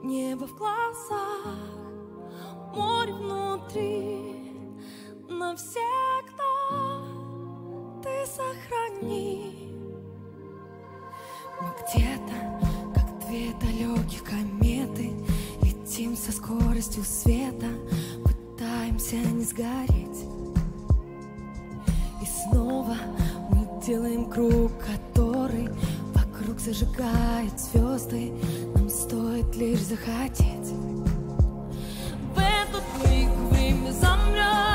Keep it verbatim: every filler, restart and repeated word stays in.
Небо в глазах, море внутри, навсегда ты сохрани. Мы где-то, как две далеких кометы, летим со скоростью света, пытаемся не сгореть. И снова мы делаем круг, который вокруг зажигает звезды. Нам стоит лишь захотеть. В этот миг время замрет.